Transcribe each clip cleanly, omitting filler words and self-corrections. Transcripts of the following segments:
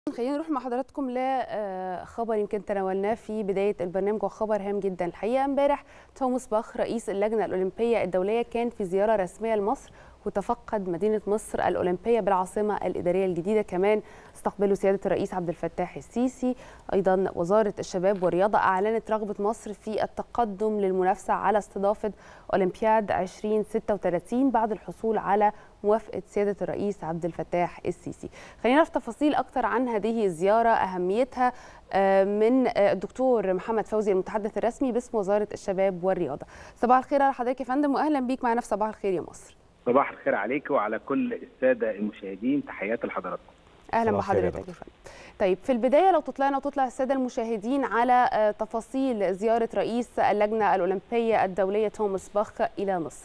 خلينا نروح مع حضراتكم لخبر يمكن تناولناه في بداية البرنامج، وخبر هام جدا الحقيقة. امبارح توماس باخ رئيس اللجنة الأولمبية الدولية كان في زيارة رسمية لمصر، وتفقد مدينة مصر الأولمبية بالعاصمة الإدارية الجديدة. كمان استقبلوا سيادة الرئيس عبد الفتاح السيسي. أيضا وزارة الشباب والرياضة أعلنت رغبة مصر في التقدم للمنافسة على استضافة أولمبياد 2036 بعد الحصول على موافقة سيادة الرئيس عبد الفتاح السيسي. خلينا نعرف تفاصيل أكتر عن هذه الزيارة، أهميتها، من الدكتور محمد فوزي المتحدث الرسمي باسم وزارة الشباب والرياضة. صباح الخير على حضرتك يا فندم، وأهلا بيك معنا في صباح الخير يا مصر. صباح الخير عليك وعلى كل السادة المشاهدين، تحياتي لحضراتكم. أهلا بحضرتك يا فندم. طيب، في البداية لو تطلع السادة المشاهدين على تفاصيل زيارة رئيس اللجنة الأولمبية الدولية توماس باخ إلى مصر.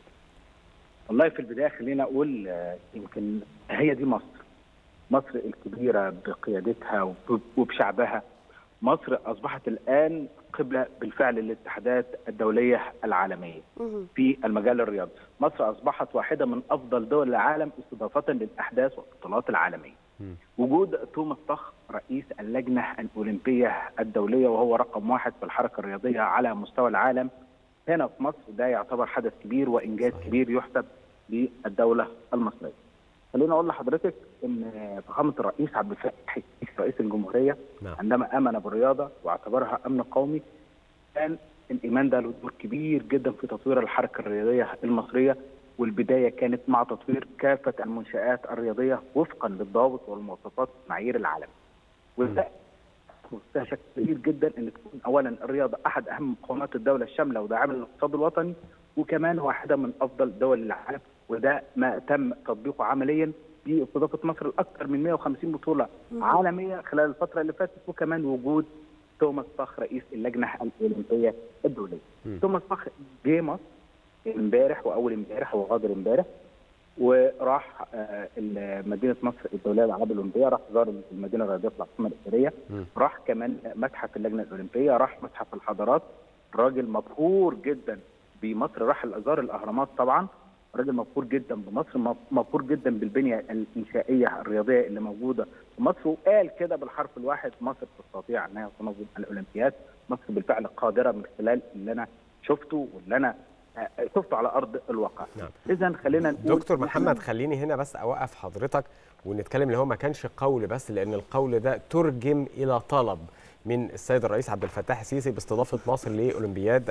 والله في البداية خلينا أقول يمكن هي دي مصر الكبيرة بقيادتها وبشعبها. مصر أصبحت الآن قبلة بالفعل للاتحادات الدولية العالمية في المجال الرياضي. مصر أصبحت واحدة من أفضل دول العالم استضافة للأحداث والبطولات العالمية. وجود توماس باخ رئيس اللجنة الأولمبية الدولية، وهو رقم واحد في الحركة الرياضية على مستوى العالم هنا في مصر، ده يعتبر حدث كبير وإنجاز كبير يحسب للدولة المصرية. خليني أقول لحضرتك إن فخامة الرئيس عبد الفتاح السيسي رئيس الجمهورية عندما آمن بالرياضة واعتبرها أمن قومي، كان الإيمان ده له دور كبير جدا في تطوير الحركة الرياضية المصرية. والبداية كانت مع تطوير كافة المنشآت الرياضية وفقا للضوابط والمواصفات والمعايير العالمية. وده شكل كبير جدا ان تكون اولا الرياضه احد اهم مقومات الدوله الشامله وداعمه للاقتصاد الوطني، وكمان واحده من افضل دول العالم. وده ما تم تطبيقه عمليا باستضافه مصر لاكثر من 150 بطوله عالميه خلال الفتره اللي فاتت، وكمان وجود توماس باخ رئيس اللجنه الاولمبيه الدوليه. توماس باخ جه مصر امبارح واول امبارح وغادر امبارح، وراح مدينه مصر الدوليه للالعاب الاولمبيه، راح زار المدينه الرياضيه في العاصمه الاداريه، راح كمان متحف اللجنه الاولمبيه، راح متحف الحضارات. راجل مبهور جدا بمصر، راح زار الاهرامات. طبعا راجل مبهور جدا بمصر، مبهور جدا بالبنيه الانشائيه الرياضيه اللي موجوده في مصر، وقال كده بالحرف الواحد: مصر تستطيع انها تنظم الاولمبياد. مصر بالفعل قادره من خلال اللي انا شفته واللي انا شفته على ارض الواقع. اذا خلينا نقول دكتور محمد، خليني هنا بس اوقف حضرتك ونتكلم اللي هو ما كانش قول بس، لان القول ده ترجم الى طلب من السيد الرئيس عبد الفتاح السيسي باستضافه مصر لاولمبياد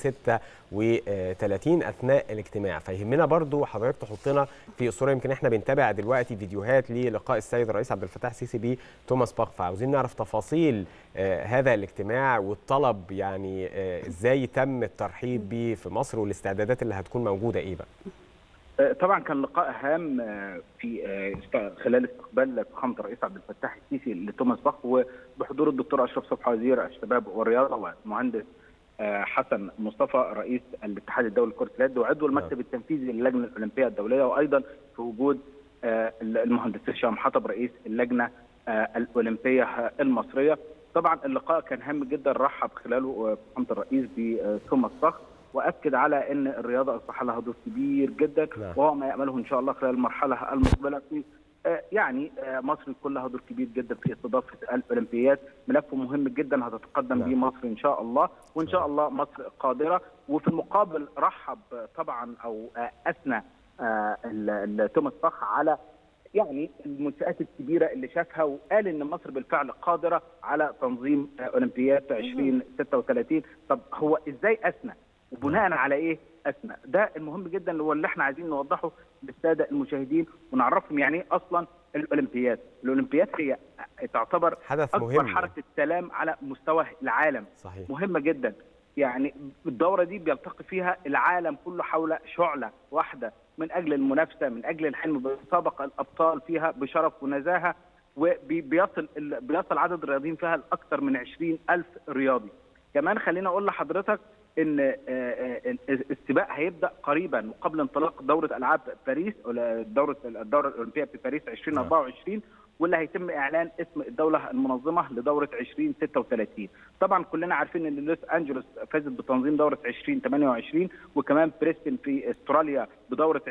2036 اثناء الاجتماع. فيهمنا برضو حضرتك تحطنا في الصوره. يمكن احنا بنتابع دلوقتي فيديوهات للقاء السيد الرئيس عبد الفتاح السيسي بتوماس باخ، فعاوزين نعرف تفاصيل هذا الاجتماع والطلب، يعني ازاي تم الترحيب به في مصر والاستعدادات اللي هتكون موجوده ايه بقى؟ طبعا كان لقاء هام في خلال استقبال فخامه الرئيس عبد الفتاح السيسي لتوماس باخ، وبحضور الدكتور اشرف صبحي وزير الشباب والرياضه، والمهندس حسن مصطفى رئيس الاتحاد الدولي لكره اليد وعضو المكتب التنفيذي للجنه الاولمبيه الدوليه، وايضا في وجود المهندس هشام حطب رئيس اللجنه الاولمبيه المصريه. طبعا اللقاء كان هام جدا، رحب خلاله فخامه الرئيس بتوماس باخ، واكد على ان الرياضه اصبح لها دور كبير جدا، وهو ما يامله ان شاء الله خلال المرحله المقبله في يعني مصر يكون لها دور كبير جدا في استضافه الاولمبياد. ملف مهم جدا هتتقدم به مصر ان شاء الله، وان شاء الله مصر قادره. وفي المقابل رحب طبعا او اثنى توماس باخ على يعني المنشآت الكبيره اللي شافها، وقال ان مصر بالفعل قادره على تنظيم اولمبياد 2036. طب هو ازاي اثنى؟ وبناء على ايه اثنى؟ ده المهم جدا اللي احنا عايزين نوضحه للساده المشاهدين ونعرفهم يعني ايه اصلا الاولمبياد. الاولمبياد هي تعتبر حدث اكبر مهم، حركه سلام على مستوى العالم. صحيح. مهمه جدا، يعني الدوره دي بيلتقي فيها العالم كله حول شعله واحده من اجل المنافسه، من اجل الحلم بسابق الابطال فيها بشرف ونزاهه، وبيصل عدد الرياضيين فيها لاكثر من 20,000 رياضي. كمان خلينا اقول لحضرتك ان السباق هيبدا قريبا وقبل انطلاق دوره العاب باريس، الدوره الاولمبيه في باريس 2024، واللي هيتم اعلان اسم الدوله المنظمه لدوره 2036. طبعا كلنا عارفين ان لوس انجلوس فازت بتنظيم دوره 2028، وكمان بريستون في استراليا بدوره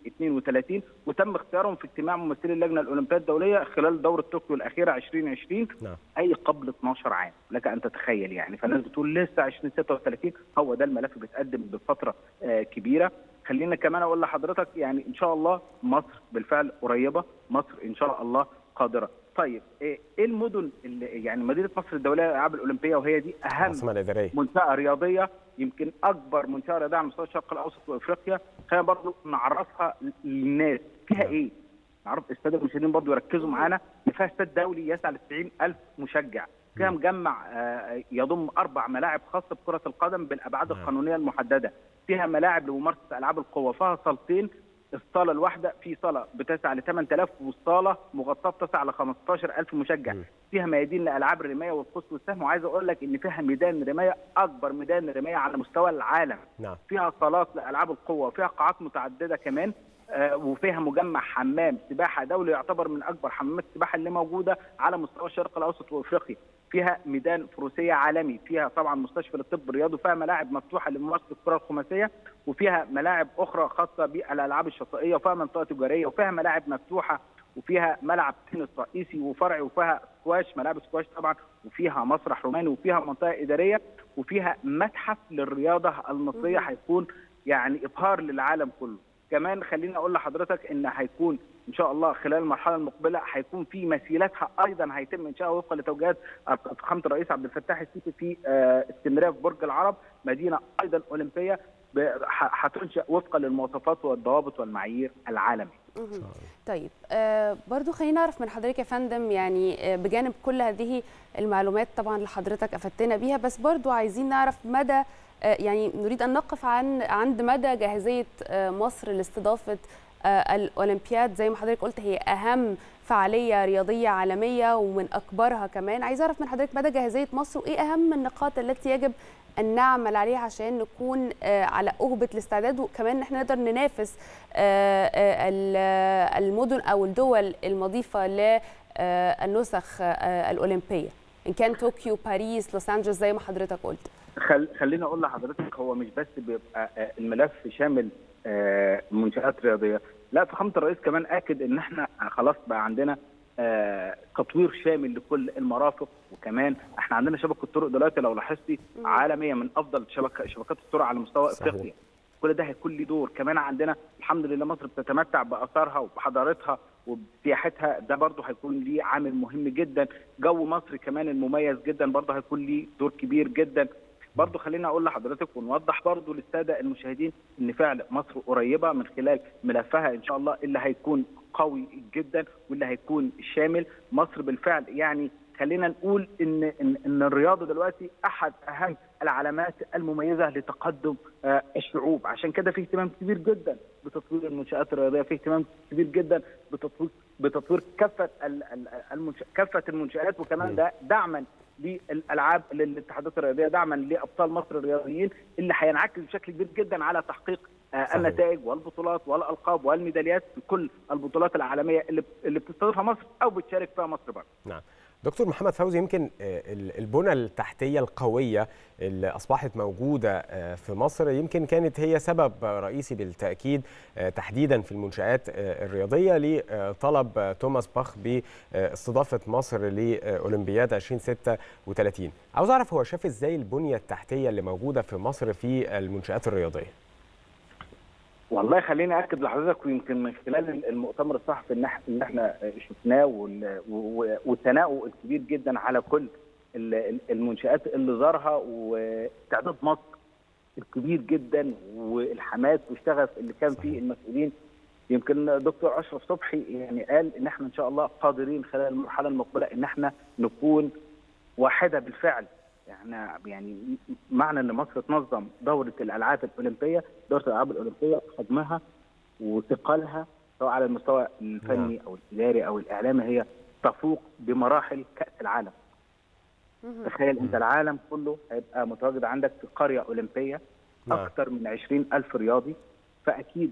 2032 وتم اختيارهم في اجتماع ممثلي اللجنه الاولمبيه الدوليه خلال دوره طوكيو الاخيره 2020 اي قبل 12 عام. لك ان تتخيل يعني. فالناس بتقول لسه 2036 هو ده الملف بيتقدم بفتره كبيره. خلينا كمان اقول لحضرتك يعني ان شاء الله مصر بالفعل قريبه، مصر ان شاء الله قادره. طيب ايه المدن اللي يعني مدينه مصر الدوليه للالعاب الاولمبيه وهي دي اهم منشاه رياضيه، يمكن اكبر منشاه رياضيه على مستوى الشرق الاوسط وافريقيا. خلينا برضو نعرفها للناس فيها ايه. نعرف الساده المشاهدين برضو يركزوا معانا ان فيها استاد دولي يسع ل 90,000 مشجع، فيها مجمع يضم 4 ملاعب خاصه بكره القدم بالابعاد القانونيه المحدده، فيها ملاعب لممارسه العاب القوه، فيها صالتين، الصاله الواحده في صاله بتسع ل 8,000 والصاله مغطاه بتسع ل 15,000 مشجع، فيها ميادين لالعاب الرمايه والقوس والسهم، وعايز اقول لك ان فيها ميدان رمايه اكبر ميدان رمايه على مستوى العالم. فيها صالات لالعاب القوه وفيها قاعات متعدده كمان، وفيها مجمع حمام سباحه دولي يعتبر من اكبر حمامات السباحه اللي موجوده على مستوى الشرق الاوسط وافريقيا، فيها ميدان فروسيه عالمي، فيها طبعا مستشفى للطب الرياضي، وفيها ملاعب مفتوحه لممارسه الكره الخماسيه، وفيها ملاعب اخرى خاصه بالالعاب الشاطئيه، وفيها منطقه تجاريه، وفيها ملاعب مفتوحه، وفيها ملعب تنس رئيسي وفرعي، وفيها سكواش ملاعب سكواش طبعا، وفيها مسرح روماني، وفيها منطقه اداريه، وفيها متحف للرياضه المصريه هيكون يعني ابهار للعالم كله. كمان خليني اقول لحضرتك ان هيكون ان شاء الله خلال المرحله المقبله هيكون في مسيلتها ايضا هيتم انشائها وفقا لتوجيهات فخامه الرئيس عبد الفتاح السيسي في اسكندريه في برج العرب، مدينه ايضا اولمبيه هتنشا وفقا للمواصفات والضوابط والمعايير العالميه. طيب برضو خلينا نعرف من حضرتك يا فندم، يعني بجانب كل هذه المعلومات طبعا اللي حضرتك افدتنا بيها، بس برضو عايزين نعرف مدى يعني نريد ان نقف عند مدى جاهزيه مصر لاستضافه الاولمبياد. زي ما حضرتك قلت هي اهم فعاليه رياضيه عالميه ومن اكبرها كمان. عايز اعرف من حضرتك مدى جاهزيه مصر وايه اهم النقاط التي يجب ان نعمل عليها عشان نكون على أهبة الاستعداد، وكمان احنا نقدر ننافس المدن او الدول المضيفه للنسخ الاولمبيه، ان كان طوكيو، باريس، لوس انجلوس زي ما حضرتك قلت. خليني اقول لحضرتك هو مش بس بيبقى الملف شامل منشآت رياضيه، لا فخامه الرئيس كمان اكد ان احنا خلاص بقى عندنا تطوير شامل لكل المرافق، وكمان احنا عندنا شبكه طرق دلوقتي لو لاحظتي عالميه من افضل شبكات الطرق على مستوى افريقيا. كل ده هيكون ليه دور. كمان عندنا الحمد لله مصر بتتمتع باثارها وبحضارتها وبسياحتها، ده برضه هيكون ليه عامل مهم جدا. جو مصر كمان المميز جدا برضه هيكون ليه دور كبير جدا. برضه خلينا اقول لحضرتك ونوضح برضه للساده المشاهدين ان فعلا مصر قريبه من خلال ملفها ان شاء الله اللي هيكون قوي جدا واللي هيكون شامل. مصر بالفعل يعني خلينا نقول ان الرياضه دلوقتي احد اهم العلامات المميزه لتقدم الشعوب، عشان كده في اهتمام كبير جدا بتطوير المنشآت الرياضيه، في اهتمام كبير جدا بتطوير كافه المنشآت، وكمان ده دعما للالعاب للاتحادات الرياضيه، دعما لابطال مصر الرياضيين اللي هينعكس بشكل كبير جدا على تحقيق النتائج والبطولات والالقاب والميداليات في كل البطولات العالميه اللي بتستضيفها مصر او بتشارك فيها مصر برضه. نعم. دكتور محمد فوزي، يمكن البنى التحتيه القويه اللي اصبحت موجوده في مصر يمكن كانت هي سبب رئيسي بالتاكيد تحديدا في المنشآت الرياضيه لطلب توماس باخ باستضافه مصر لاولمبياد 2036. عاوز اعرف هو شاف ازاي البنيه التحتيه اللي موجوده في مصر في المنشآت الرياضيه. والله خليني اكد لحضرتك، ويمكن من خلال المؤتمر الصحفي اللي احنا شفناه والثناء الكبير جدا على كل المنشآت اللي زارها واستعداد مصر الكبير جدا والحماس والشغف اللي كان فيه المسؤولين. يمكن دكتور اشرف صبحي يعني قال ان احنا ان شاء الله قادرين خلال المرحله المقبله ان احنا نكون واحده بالفعل. يعني معنى ان مصر تنظم دوره الالعاب الاولمبيه، دوره الالعاب الاولمبيه حجمها وثقلها سواء على المستوى الفني او الاداري او الاعلامي هي تفوق بمراحل كاس العالم. تخيل انت العالم كله هيبقى متواجد عندك في قريه اولمبيه اكثر من 20,000 رياضي، فاكيد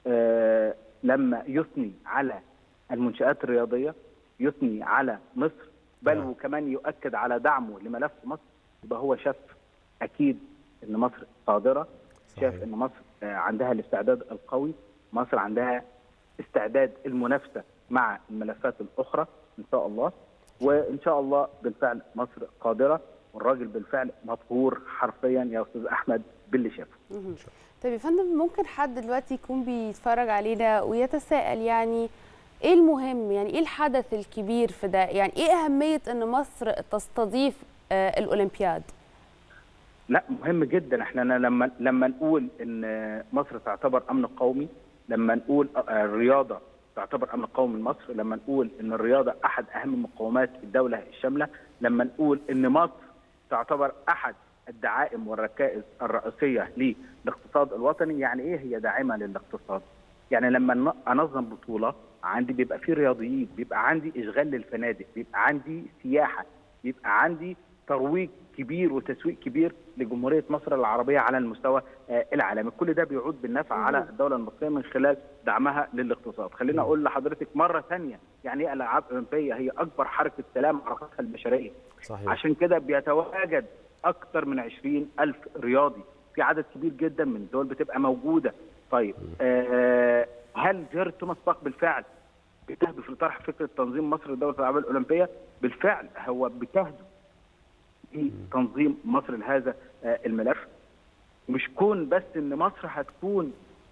لما يثني على المنشآت الرياضيه يثني على مصر، بل وكمان يؤكد على دعمه لملف مصر، يبقى هو شاف اكيد ان مصر قادره، شاف ان مصر عندها الاستعداد القوي، مصر عندها استعداد المنافسه مع الملفات الاخرى ان شاء الله، وان شاء الله بالفعل مصر قادره، والراجل بالفعل مطهور حرفيا يا استاذ احمد باللي شافه. طيب يا فندم، ممكن حد دلوقتي يكون بيتفرج علينا ويتساءل يعني ايه المهم، يعني ايه الحدث الكبير في ده، يعني ايه اهميه ان مصر تستضيف الاولمبياد؟ لا مهم جدا. احنا لما نقول ان مصر تعتبر امن قومي، لما نقول الرياضه تعتبر امن قومي لمصر، لما نقول ان الرياضه احد اهم مقومات الدوله الشامله، لما نقول ان مصر تعتبر احد الدعائم والركائز الرئيسيه للاقتصاد الوطني. يعني ايه هي داعمه للاقتصاد؟ يعني لما انظم بطوله عندي بيبقى في رياضيين، بيبقى عندي اشغال للفنادق، بيبقى عندي سياحه، بيبقى عندي ترويج كبير وتسويق كبير لجمهوريه مصر العربيه على المستوى العالمي. كل ده بيعود بالنفع على الدوله المصريه من خلال دعمها للاقتصاد. خلينا اقول لحضرتك مره ثانيه يعني ايه الالعاب الاولمبيه؟ هي اكبر حركه سلام عرفتها البشريه. صحيح. عشان كده بيتواجد اكثر من 20,000 رياضي في عدد كبير جدا من الدول بتبقى موجوده. طيب هل زياره توماس باخ بالفعل بتهدف لطرح فكره تنظيم مصر لدوله الالعاب الاولمبيه؟ بالفعل هو بتهدف في تنظيم مصر لهذا الملف. مش كون بس ان مصر هتكون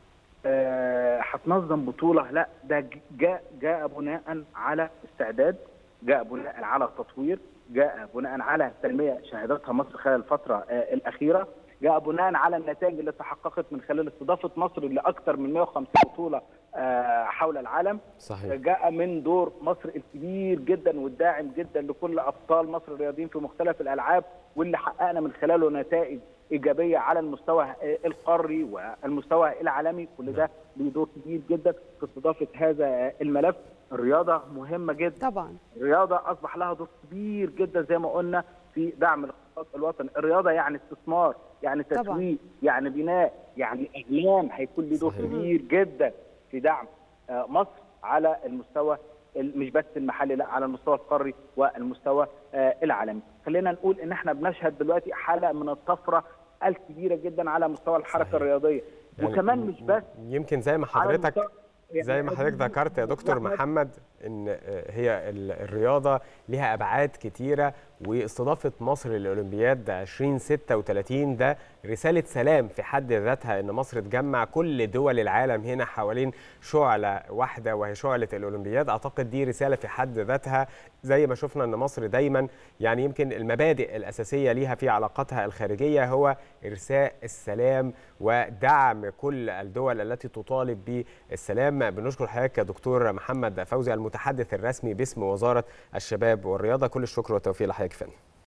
هتنظم بطوله، لا ده جاء بناء على استعداد، جاء بناء على تطوير، جاء بناء على تنميه شهدتها مصر خلال الفتره الاخيره، جاء بناء على النتائج اللي تحققت من خلال استضافه مصر لاكثر من 150 بطوله حول العالم. صحيح. جاء من دور مصر الكبير جدا والداعم جدا لكل ابطال مصر الرياضيين في مختلف الالعاب، واللي حققنا من خلاله نتائج ايجابيه على المستوى القاري والمستوى العالمي. كل ده له دور كبير جدا في استضافه هذا الملف. الرياضه مهمه جدا طبعا، الرياضه اصبح لها دور كبير جدا زي ما قلنا في دعم الاقتصاد الوطني. الرياضه يعني استثمار، يعني تسويق، يعني بناء، يعني اعلام، هيكون له دور كبير جدا في دعم مصر على المستوى مش بس المحلي، لا على المستوى القاري والمستوى العالمي. خلينا نقول ان احنا بنشهد دلوقتي حاله من الطفره الكبيره جدا على مستوى الحركه الرياضيه. يعني وكمان مش بس يمكن زي ما حضرتك ذكرت يا دكتور محمد ان هي الرياضه لها ابعاد كتيره، واستضافه مصر للاولمبياد 2036 ده رساله سلام في حد ذاتها، ان مصر تجمع كل دول العالم هنا حوالين شعله واحده وهي شعله الاولمبياد. اعتقد دي رساله في حد ذاتها، زي ما شفنا ان مصر دايما يعني يمكن المبادئ الاساسيه ليها في علاقاتها الخارجيه هو ارساء السلام ودعم كل الدول التي تطالب بالسلام. بنشكر حضرتك يا دكتور محمد فوزي المتحدث الرسمي باسم وزاره الشباب والرياضه، كل الشكر والتوفيق لحضرتك يا فندم.